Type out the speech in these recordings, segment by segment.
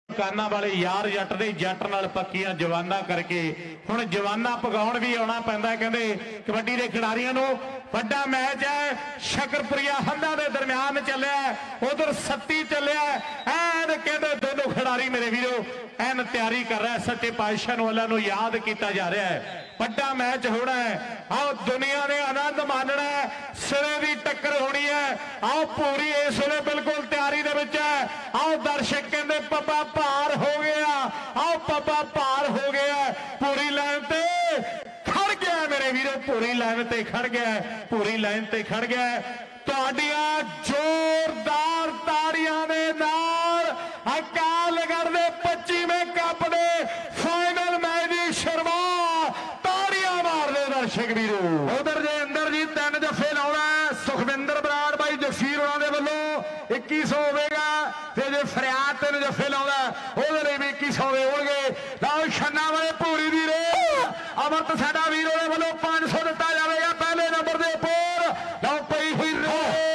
काना वाले यार जट दे जट नाल पक्कियां जवाना करके हुण जवाना पगाउण भी आउणा पैंदा। कहंदे कबड्डी दे खिडारियां नूं वड्डा मैच है शकरपुरिया हंदा दे दरम्यान चलिया, उधर सत्ती चलिया एन कहंदे दोनों खिडारी मेरे वीरो एन तैयारी कर रहा है। सच्चे पातशाह नूं अल्लाह नूं याद किया जा रहा है। वड्डा मैच होना है, आओ दुनिया ने आनंद मानना है, सिरे की टक्कर होनी है। आओ पूरी इस वेले बिल्कुल तैयारी दे विच है। आओ दर्शक कहंदे पप्पा पार हो गया, आओ पप्पा पार हो गया। पूरी लाइन ते खड़ गया मेरे वीरों, पूरी लाइन ते खड़ गया, पूरी लाइन ते खड़ गया। तुहाडियां जोरदार ताड़ियां दे नाल अकालगढ़ दे 25वें कप दे फाइनल मैच दी शुरुआत ताड़ियां मार दे दर्शक वीरो। उधर जे अंदर जी 3 जफे लाउणा सुखविंदर बराड़ भाई जगसीर होना दे वल्लों 2100 होवेगा ते जे फरियाद 3 जफे लाउणा ओहदे लई भी 2100 दे होणगे। लाओ छन्ना वाले पूरी दी रे अमरत साडा वीरों दे वल्लों 500 दिता जावेगा पहले नंबर दे उपर। लाओ पई हुई रे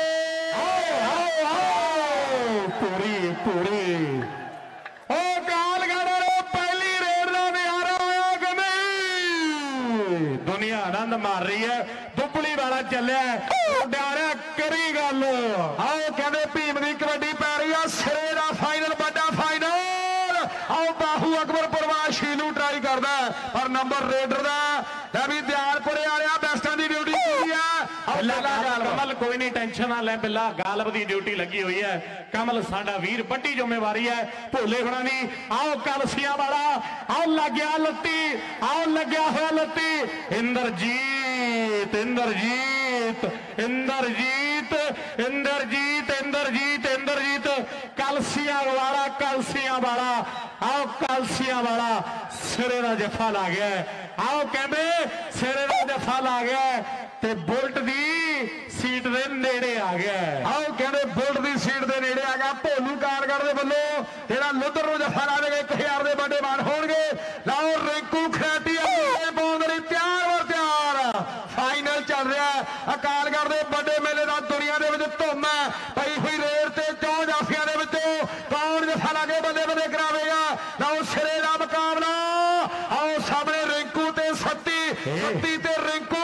पूरी पूरी ओ कालगढ़ वाले पहली रेड दा नजारा आया कि नहीं? दुनिया आनंद मार रही है। दुबली वाला चलिया डारा करी गल। आओ कहते भीम की कबड्डी पै रही है सिरे का फाइनल बड़ा फाइनल। आओ बाहू अकबरपुर वाशी ट्राई करता पर नंबर रेडर का भी दयालपुरे वाले बेस्टां की ड्यूटी कमल कोई नहीं टेंशन ना ले बिल्ला गालब की ड्यूटी लगी हुई है। कमल साडा वीर बड़ी जिम्मेवारी है भोले होना दी। आओ कलसियां वाला आओ लग गया लत्ती, आओ लग्या हुआ लत्ती इंद्रजीत इंद्रजीत इंद्रजीत इंद्रजीत इंद्रजीत इंद्रजीत कलसियां वाला कलसियां वाला आओ कलसियां वाला सिरे का जफा ला गया। आओ कहते सिरे का जफा ला गया ते बुलट दी सीट दे नेड़े आ गया। आओ कहते बुलट दी सीट दे नेड़े आ गया। भोलू कारगढ़ दे वल्लों जेड़ा लुधर नूं जफा ला देगा 1000 दे बड़े मान होणगे। लाओ रिंकू खराटी पाउण लई तैयार वर तैयार। फाइनल चल रहा है अकालगढ़ दे बड़े मेले दा दुनिया दे विच धुम है पई हुई रेड ते 4 जाफियां दे विचों कौन जफा ला के बल्ले बल्ले करावेगा। लाओ सिरे दा मुकाबला। आओ सामने रिंकू ते सत्ती सत्ती ते रिंकू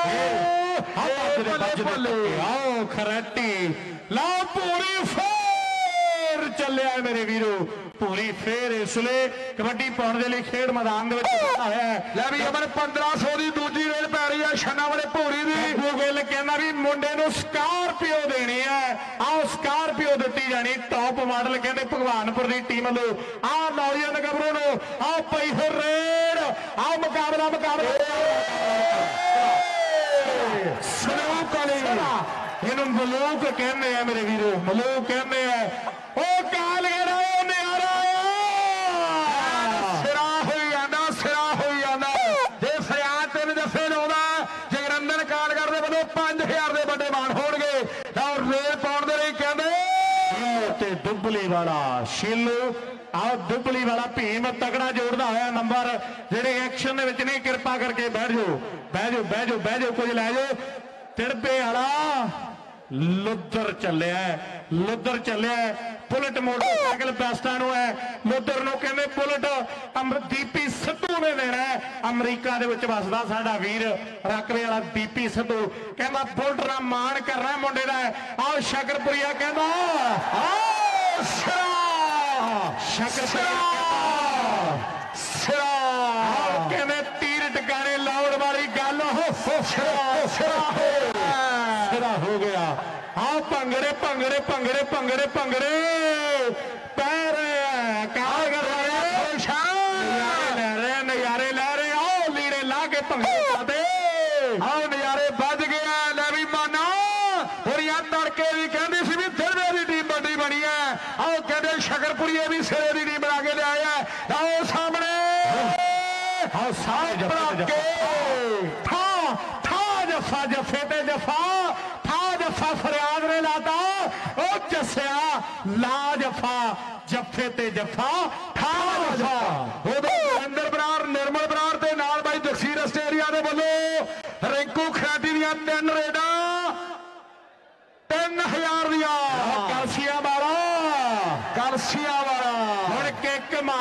आओ खराटी लाओ पूरी फेर चलिया मेरे वीरो पूरी फेर इसलिए कबड्डी पाने के लिए खेड मैदान है। भी अमन 1500 की दूजी रेल पै रही है छन्ना वाले भूरी की गिल कहना भी मुंडे नूं स्कारपियो देनी है। आओ स्कारपियो दी जानी टॉप मॉडल कहते भगवानपुर की टीम लो। आओ नौजवान गबरू नो आओ पई हो रेड आओ मुकाबला मुकाबला इन्हों मलूक कहने हैं मेरे वीरो मलूक कहने हैं। ओ कालगढ़ नजारा सिरा होई जांदा सिरा होई जांदा। जे फरियाद 3 जफे लाउंदा जगरंदन कालगढ़ दे वल्लों 5000 दे बड़े मान होणगे। और रेल पाउण दे लई कहंदे ते दुबली वाला शिलू आओ दुबली वाला भीम तगड़ा जोड़दा होया नंबर जेडे एक्शन दे विच नहीं कृपा करके बैठ जाओ बह जाओ बह जाओ बह जाओ कुछ लै जाओ। तिरबे वाला लुधर चलिया लुधर चलिया बुलेट मोटरसाइकिल बेस्टां नूं है लुधर नूं कहंदे बुलेट दीपी सिद्धू ने देना है। अमरीका दे विच वसदा साडा वीर रकबे वाला दीपी सिद्धू कहंदा बुलेट नाल मान करना मुंडे दा। आओ शकरपुरिया कहंदा आओ शकरपुरिया कहंदे तीर टकाने लाउण वाली गल सिरा हो गया। आओ भंगड़े भंगड़े भंगड़े भंगड़े भंगड़े पै रहे हैं कालगढ़ नजारे लै रहे। आओ लीड़े ला के भंगड़े पाते आओ नजारे बज गया। लै भी माना होरिया तड़के भी कहंदी सी भी दिलवे दी टीम बड़ी बनी है। आओ कहंदे शकरपुरिये भी सिरे दी टीम बना के लिया है। आओ सामने आओ सारे जफा जफे ते जफा था जफा फरियाद ने लाता ओ जस्या ला जफा जफे ते जफा था जफा। अंदर बरार निर्मल बरार ते नाल भाई जगसीर आस्ट्रेलिया दे वल्लों रिंकू खराटी दियां 3 रेडा 3000 दियां कलसिया वाला हुण किक मार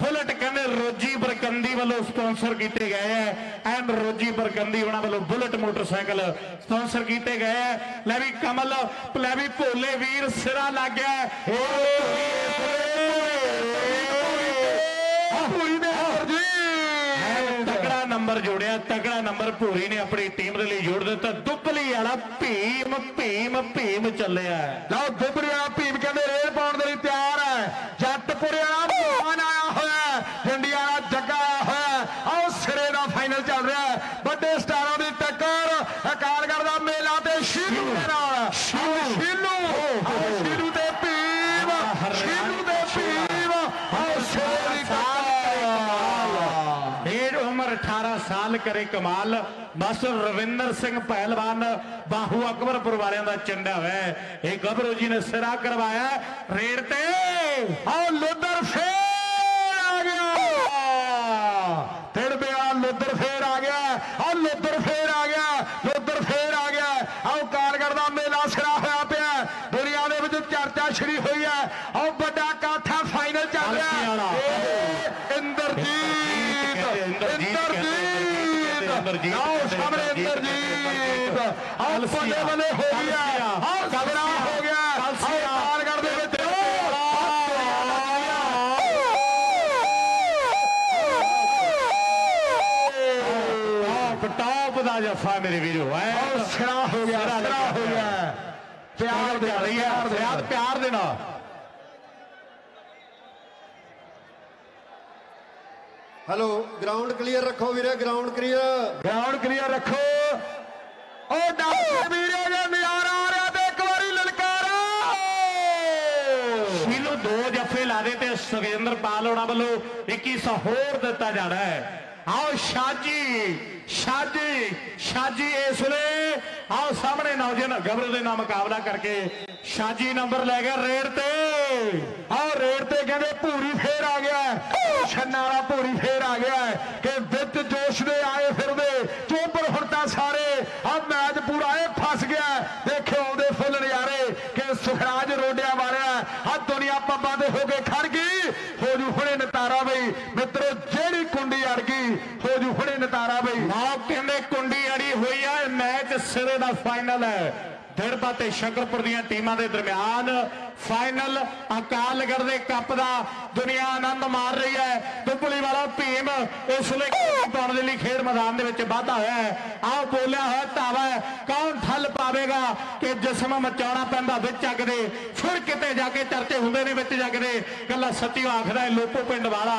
बुलेट कहते रोजी बरकंदी वालों स्पॉन्सर किए गए हैं एंड रोजी बरकंदी उन्होंने वालों बुलेट मोटरसाइकिल स्पॉन्सर किए गए हैं। लै भी कमल लै भी भोले वीर सिरा लग गया तगड़ा नंबर जोड़िया तगड़ा नंबर भूरी ने अपनी टीम के लिए जोड़ दिता। दुबली वाला भीम भीम भीम चले लो दुबली वाला भीम कहते रेल पाने के लिए तैयार है। जटपुरे वाला आया हुआ इंडिया वाला जग्गा आया हुआ आओ सिरे का फाइनल चल रहा है। बड़े स्टारों की टक्कर अकालगढ़ का मेला ते शीलू के नाल शीलू शीलू ते भीम शीलू ते भीम आओ सिरे की डेढ़ उम्र 18 साल करे कमाल मास्टर रविंदर सिंह पहलवान बाहू अकबरपुर वाले का चंडा है। ये गबरू जी ने सिरा करवाया रेड ते और लुदर फेर आ गया तिड़बे लुदर फेर आ गया और लुदर फेर आ गया लुदर फेर आ गया आओ कारगढ़ का मेला सिरा होया पिया दुनिया के चर्चा छड़ी हुई है और बड़ा काठा फाइनल चल रहा है। इंद्रजीत इंद्रजीत आओ सामने इंद्रजीत और बल्ले बल्ले हो गया और तगड़ा हो गया कारगढ़ दे विच टॉप दा जफा मेरे वीरो है सिरा हो गया प्यार दे रही है प्यार देना हेलो ग्राउंड क्लियर रखो वीरे ग्राउंड क्लियर रखो ओ डॉक्टर वीरे दा नजारा आ रहा ते एक बारी ललकारा शीलू दो जफे ला दे ते सुरेंद्र पाल होना वालों 2100 होर दिता जाना है। आओ शाजी शाजी शाजी इस वे आओ सामने नौजवान गबरू दे नाल मुकाबला करके शाजी नंबर लै गया रेड ते आओ रेड ते कहते भूरी फेर आ गया छन्ना वाला भूरी फेर आ गया कि विच जोश दे आए फिर दे चोपर हुण सारे अब मैच पूरा फस गया देखो आउंदे फुल नजारे कि सुखराज रोडिया मारिया अब दुनिया पब्बां ते हो गए खड़ गई हो जू हुणे नतारा बई मित्रों जेड़ी कुंडी अड़ गई हो जू हुणे नतारा बई कहते कुंडी अड़ी हुई है। मैच सिरे का फाइनल है दिड़बा ते शकरपुर दी टीमां दे दरम्यान फाइनल अकालगढ़ दे कप दा दुनिया आनंद मार रही है। दुबली वाला भीम इस वे पाने के लिए खेड मैदान दे विच वाधा होया है। आओ बोलिया होया धावा है कौन ठल पावेगा कि जिसम मचाउणा पैंदा विच अग दे फिर किते जाके चर्चे हुंदे ने विच जग दे गल्ला सच्ची आखदा है लोपो पिंड वाला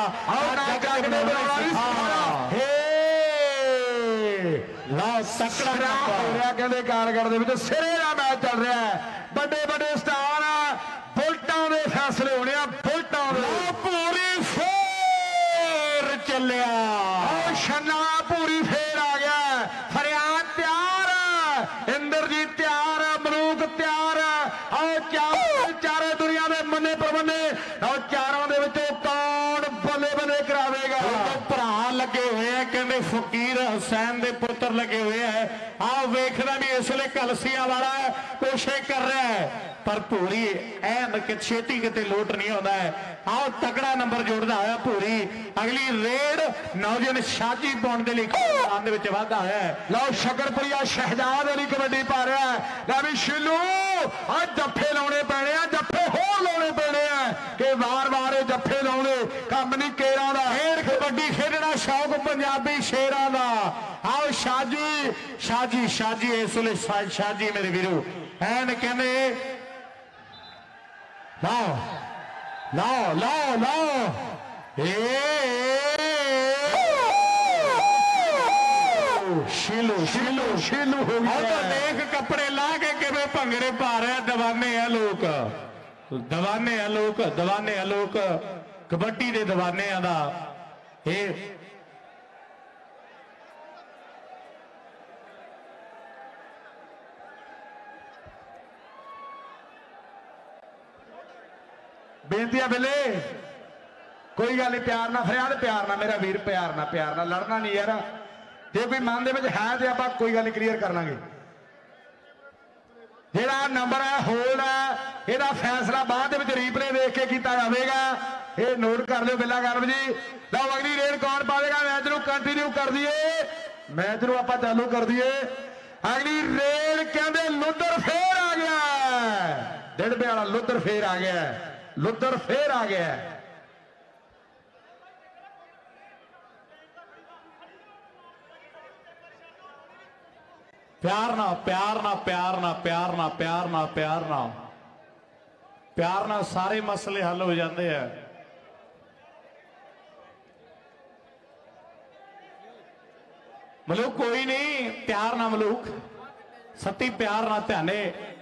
तकड़ा हो रहा कहते कारगढ़ दे सिरे का मैच चल रहा है। बड़े बड़े स्टार बुलटां दे फैसले होने बुलटां पूरी फेर चलिया छन्ना पूरी फेर आ गया फरियाद तैयार इंद्रजीत तैयार मलूक तैयार आओ चारे दुनिया में मन्ने परमन्ने और चारों दे विचों कौन बल्ले बल्ले करावेगा भरा लगे हुए हैं कहते फकीर हुसैन दे पुत्र लगे हुए हैं। आओ वेखना भी इसलिए कलसिया वाला कोशिश कर रहा है पर भूरी एन छेती किते लोट नहीं होता है। आओ तगड़ा नंबर जोड़ता है भूरी अगली रेड नौजवान शाजी पाने के लिए मैदान दे विच वाधा है। लो शकरपुरिया शहजाद अली कबड्डी पा रहा है लै भी शिलू आज जफे लाने पैने जफे होर लाने पैने कि वार वार जफे लाने कम नहीं केरा दा खेड कबड्डी खेडना शौक पंजाबी शेरां दा। आओ शाजी शाजी शाजी इस वे शाजी मेरे वीरो एन कहते लाओ लाओ लाओ लाओ शीलू शीलू शीलू हो गया देख कपड़े ला के किवें भंगड़े पा रहे दवाने है लोग दवाने है लोग दवाने है लोग कबड्डी दे दवाने दा बेनती है बिले कोई गल नहीं प्यार ना फरियाद प्यार ना मेरा वीर प्यार ना लड़ना नहीं यार जो कोई मन दे विच है तो आप कोई गल क्लीयर कर लांगे ਜਿਹੜਾ ਨੰਬਰ ਹੈ ਹੋਲਡ ਹੈ, ਇਹਦਾ ਫੈਸਲਾ ਬਾਅਦ ਦੇ ਵਿੱਚ ਰੀਪਲੇ ਦੇਖ ਕੇ ਕੀਤਾ ਜਾਵੇਗਾ। ਇਹ ਨੋਟ ਕਰ ਲਿਓ ਬਿੱਲਾ ਗਰਮ ਜੀ। ਲਓ ਅਗਲੀ ਰੇਡ ਕੌਣ ਪਾਵੇਗਾ? ਮੈਚ ਨੂੰ ਕੰਟੀਨਿਊ ਕਰ ਦਈਏ, ਮੈਚ ਨੂੰ ਆਪਾਂ ਚਾਲੂ ਕਰ ਦਈਏ। ਅਗਲੀ ਰੇਡ ਕਹਿੰਦੇ ਲੁੱਦਰ ਫੇਰ ਆ ਗਿਆ, ਡਿੜਬੇ ਵਾਲਾ ਲੁੱਦਰ ਫੇਰ ਆ ਗਿਆ, ਲੁੱਦਰ ਫੇਰ ਆ ਗਿਆ। प्यार ना प्यार ना प्यार ना प्यार ना प्यार ना प्यार ना प्यार ना सारे मसले हल हो जाते हैं। मलूक कोई नहीं, प्यार ना मलूक सती प्यार ना ध्याने